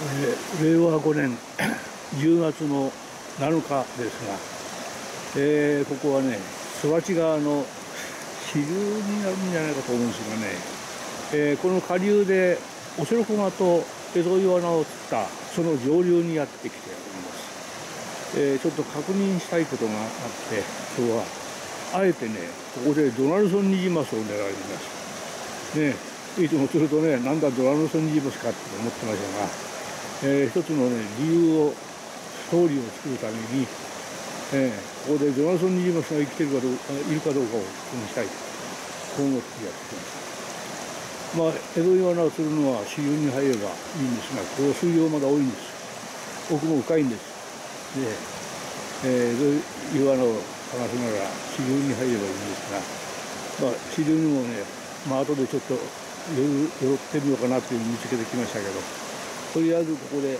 令和5年10月の7日ですが、ここはね、空知川の支流になるんじゃないかと思うんですがね、この下流でオセロコガとエゾイワナを釣ったその上流にやってきております。ちょっと確認したいことがあって今日はあえてねここでドナルソンニジマスを狙いますね。いつも釣るとね、なんだドナルソンニジマスかって思ってましたが、一つのね理由をストーリーを作るために、ここでドナルソンニジマスが生きているかどうかいるかどうかを確認したいとこう思ってやってきました。エゾイワナを釣るのは支流に入ればいいんですが、ここ水量まだ多いんです。奥も深いんです。で、エゾイワナを探すなら支流に入ればいいんですが、支流にもね、後でちょっと寄ってみようかなっていうのを見つけてきましたけど、とりあえずここで、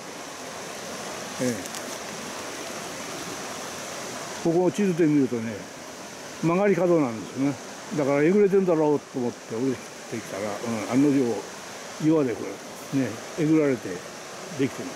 ここを地図で見るとね、曲がり角なんですよね。だからえぐれてるんだろうと思って降りてきたら、案の定岩でこれねえぐられてできてます。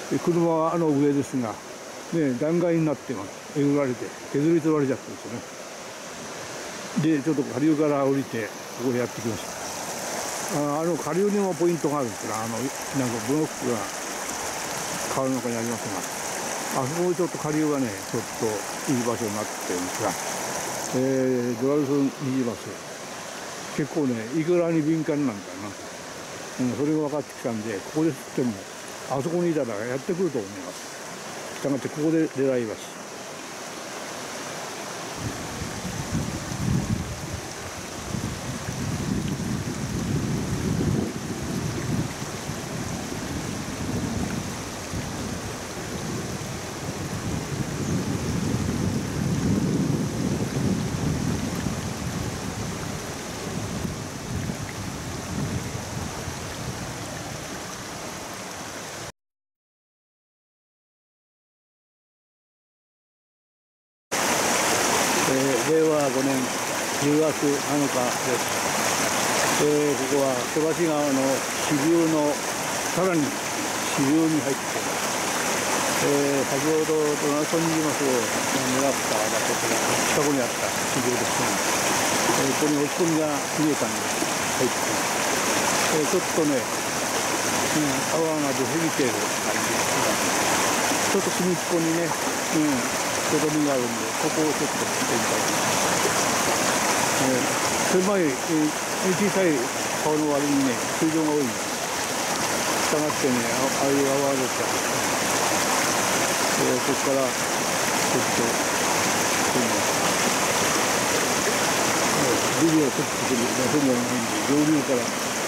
で車は上ですが、断崖になってます。えぐられて削り取られちゃってるんですよね。でちょっと下流から降りてここへやってきました。下流にもポイントがあるんですが、なんかブロックが川の中にありますが、あそこもちょっと下流がねちょっといい場所になってるんですが、ドナルソンニジマス結構ねイクラに敏感なんだな、それが分かってきたんで、ここで釣ってもあそこにいたらやってくると思います。したがってここで狙います。令和5年10月7日です。ここは空知川の支流のさらに支流に入っています。先ほどドナルソンニジマスを狙った場所から近くにあった支流ですが、ここに落ち込みが見えたんで入ってきます。ちょっとね、泡が出過ぎている感じですが、ちょっと隅っこにね、とどみがあるんで、ここをちょっと見てみたいと思います。狭い、小さい川の割にね、水量が多いんです。したがってね、ああいう泡が出ちゃう。ここからちょっとビデオを撮ってくるだけではないんで、上流から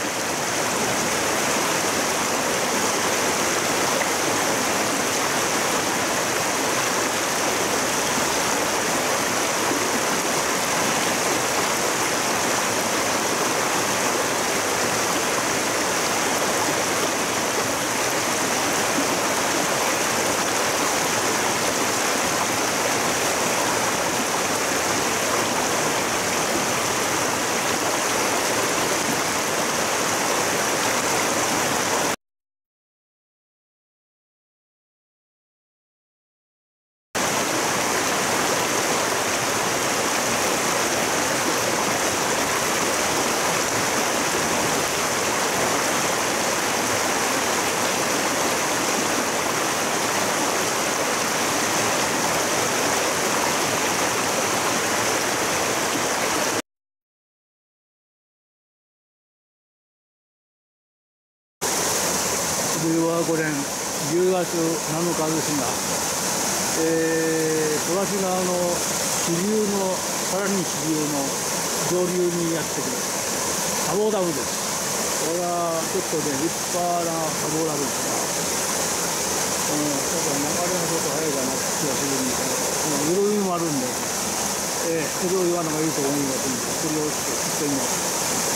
令和5年10月7日ですが、空知川の支流のさらに支流の上流にやってきます。砂防ダムです。これはちょっとね立派な砂防ダムですが、流れがちょっと速いかなって気がするんですが、緩みもあるんで、エゾイワナがいると思いますので、それをちょっと釣ってみます。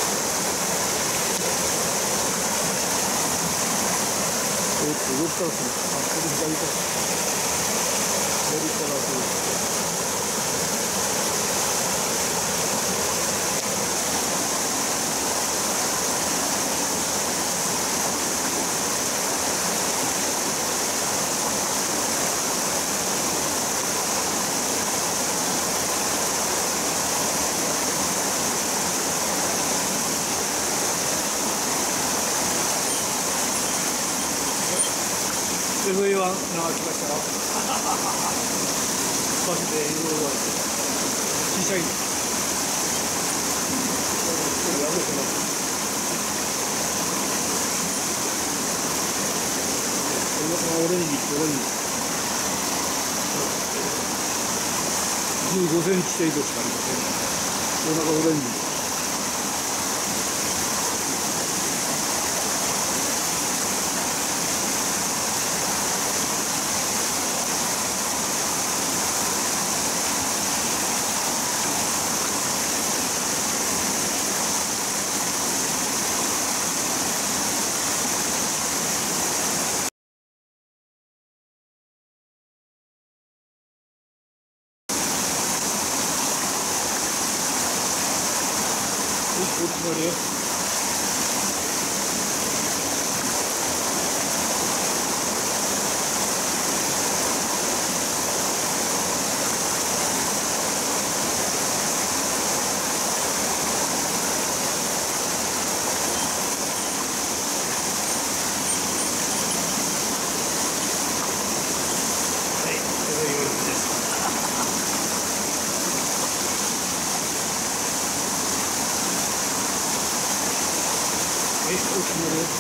上からする。これ左から。左からする。 手笛は流しましたよ。バスでいろいろ小さい。やめてます。オレンジ、15センチ程度しかありません。お腹オレンジ。おつまりよ。はい、それでよろしいです。はい、おつまりよ。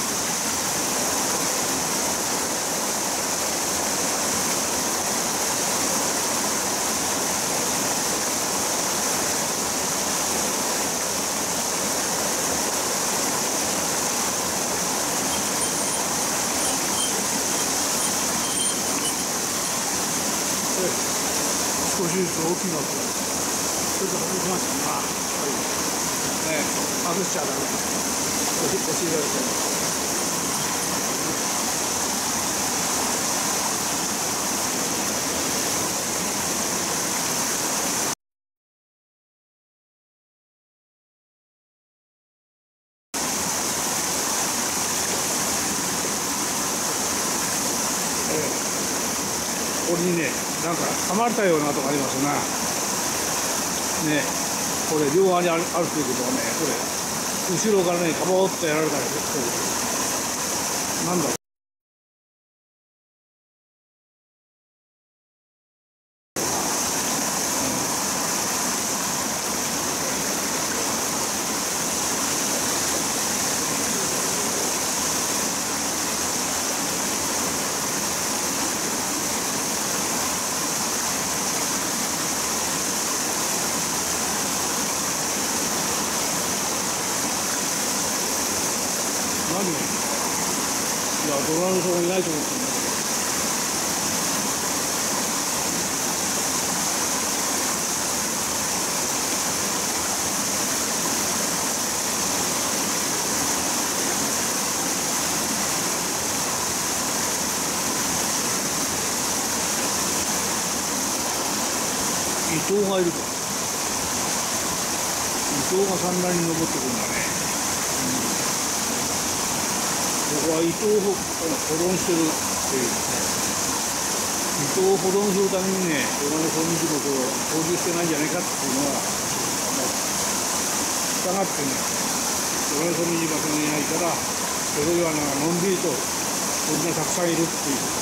少しずつ大きくなって、ちょっと外しましたな。はい。外しちゃダメ。教えてください。ここにね、なんか噛まれたような跡がありますな。ね、これ両側にあるということはね、これ後ろからね、かぼーっとやられたりする。なんだろう。何？いや、ドラムソンいないと思ってるんだけど。伊藤がいるか。伊藤が産卵に登ってくるんだね。ここは伊藤を保存してるっていうね。伊藤を保存するためにね、山根総務事務所を放流してないんじゃないかっていうのは、したがってね、山根総務事務所がいないから、江戸川がのんびりと鳥がたくさんいるっていう。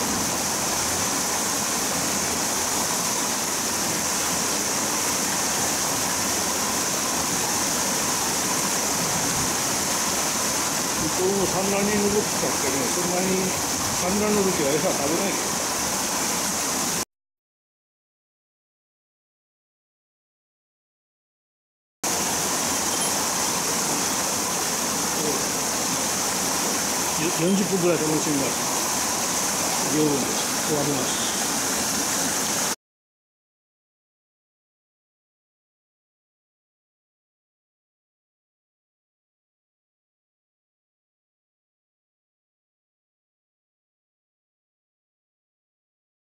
この産卵に登ってたってね、そんなに産卵の時は餌食べないよ。40分ぐらい楽しみます。十分です。終わります。